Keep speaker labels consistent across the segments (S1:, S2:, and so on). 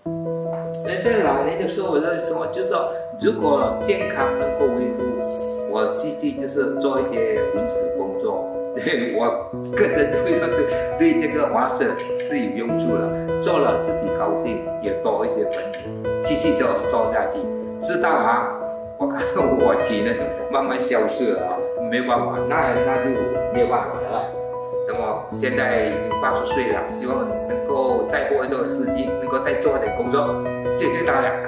S1: 在老年的时候，我认为什么，就是说，如果健康能够维护，我继续就是做一些文史工作。我个人对这个华社是有用处的，做了自己高兴，也多一些本领，继续做下去。直到我看我体能慢慢消失了没办法，那就没有办法了。那么现在已经80岁了，希望能够再过一段时间，能够再做点工作。谢谢大家。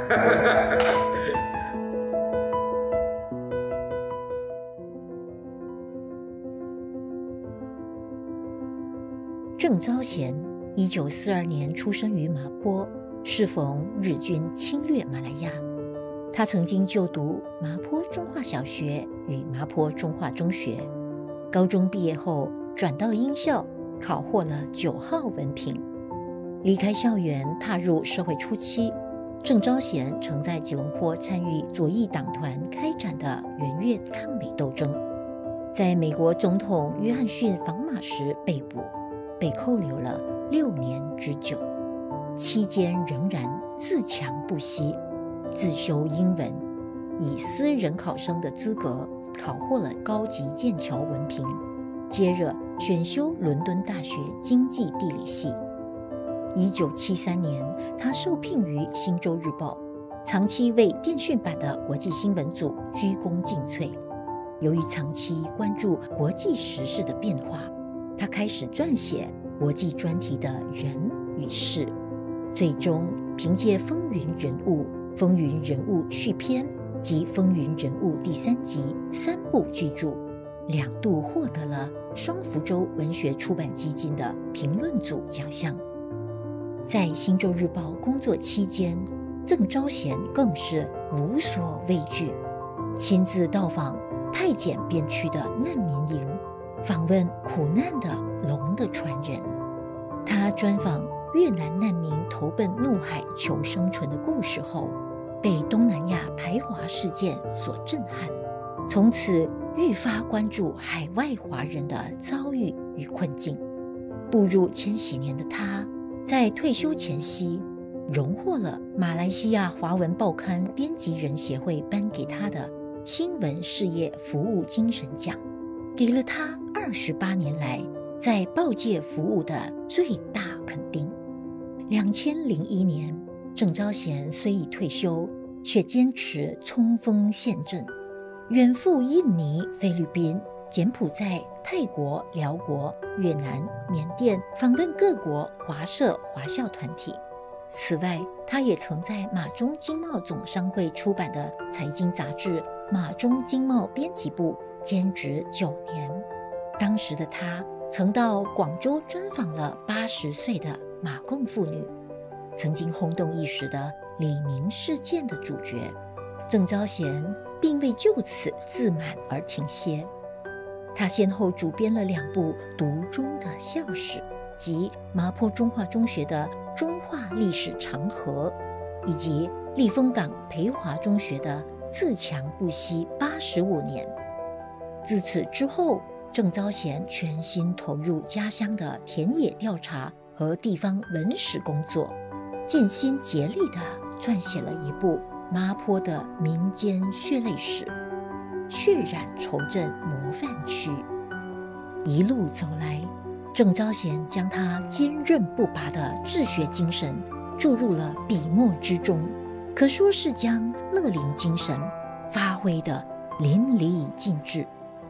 S2: 郑昭贤1942年出生于麻坡，适逢日军侵略马来亚。他曾经就读麻坡中华小学与麻坡中华中学，高中毕业后转到英校，考获了9号文凭。离开校园踏入社会初期，郑昭贤曾在吉隆坡参与左翼党团开展的援越抗美斗争，在美国总统约翰逊访马时被捕，被扣留了6年之久，期间仍然自强不息，自修英文，以私人考生的资格考获了高级剑桥文凭，接着选修伦敦大学经济地理系。1973年，他受聘于《星洲日报》，长期为电讯版的国际新闻组鞠躬尽瘁。由于长期关注国际时事的变化，他开始撰写国际专题的人与事，最终凭借《风云人物》《风云人物》续篇及《风云人物》第3集3部巨著，2度获得了双福州文学出版基金的评论组奖项。在《星洲日报》工作期间，郑昭贤更是无所畏惧，亲自到访太检边区的难民营，访问苦难的龙的传人。他专访越南难民投奔怒海求生存的故事后，被东南亚排华事件所震撼，从此愈发关注海外华人的遭遇与困境。步入千禧年的他，在退休前夕荣获了马来西亚华文报刊编辑人协会颁给他的新闻事业服务精神奖，给了他28年来在报界服务的最大肯定。2001年，郑昭贤虽已退休，却坚持冲锋陷阵，远赴印尼、菲律宾、柬埔寨、泰国、辽国、越南、缅甸，访问各国华社华校团体。此外，他也曾在马中经贸总商会出版的财经杂志《马中经贸编辑部》兼职9年。当时的他曾到广州专访了80岁的马共妇女，曾经轰动一时的李明事件的主角郑昭贤并未就此自满而停歇。他先后主编了2部读中的校史，即麻坡中华中学的中华历史长河，以及利丰港培华中学的自强不息85年。自此之后，郑昭贤全心投入家乡的田野调查和地方文史工作，尽心竭力地撰写了一部麻坡的民间血泪史，血染筹镇模范区。一路走来，郑昭贤将他坚韧不拔的治学精神注入了笔墨之中，可说是将乐龄精神发挥得淋漓尽致。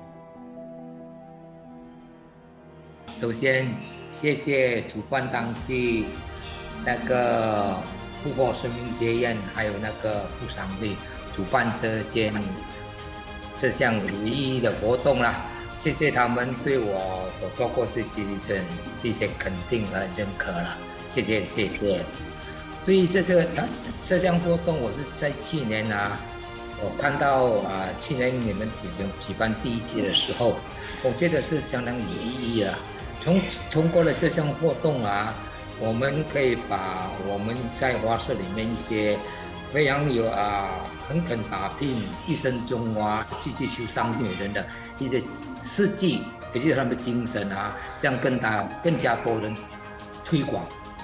S1: 首先，谢谢主办当局那个富国生命学院，还有那个富商会主办这项有意义的活动啦。谢谢他们对我所做过这些肯定和认可了，谢谢。对于这项活动，我是在去年我看到去年你们举办第1届的时候，我觉得是相当有意义的。通过了这项活动我们可以把我们在华社里面一些非常有很肯打拼、一生中积极求上进的人的一些事迹，也就是他们的精神向更加多人推广。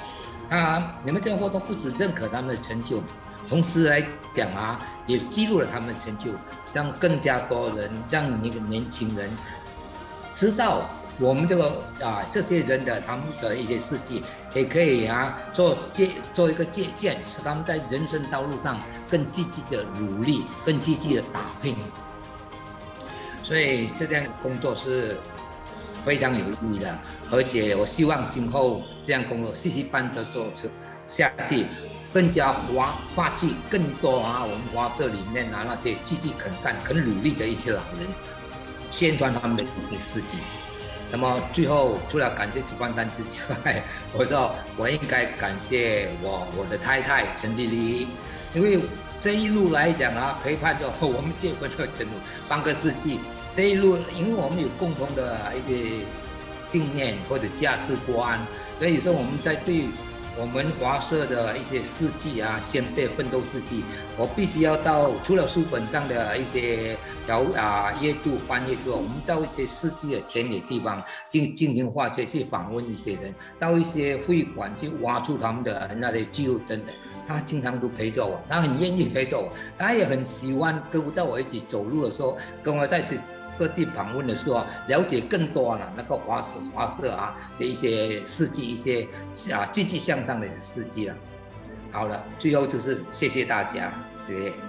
S1: 你们这个活动不只认可他们的成就，同时来讲也记录了他们的成就，让更加多人，让那个年轻人知道我们这些人的他们的一些事迹，也可以做一个借鉴，使他们在人生道路上更积极的努力，更积极的打拼。所以这项工作是非常有意义的，而且我希望今后这样工作细细办的做下去，更加发起更多我们华社里面那些积极肯干、很努力的一些老人，宣传他们的一些事迹。那么最后，除了感谢主办单之外，我说我应该感谢我的太太陈丽丽，因为这一路来讲陪伴着我们结婚了整半个世纪。这一路，因为我们有共同的一些信念或者价值观，所以说我们在对我们华社的一些事迹先辈奋斗事迹，我必须要到除了书本上的一些阅读翻译之外，我们到一些实地的田野地方进行发掘，去访问一些人，到一些会馆去挖出他们的那些记录等等。他经常都陪着我，他很愿意陪着我，他也很喜欢跟我一起走路的时候，跟我在各地访问的时候了解更多那个华社的一些事迹，一些积极向上的事迹了。好了，最后就是谢谢大家，谢谢。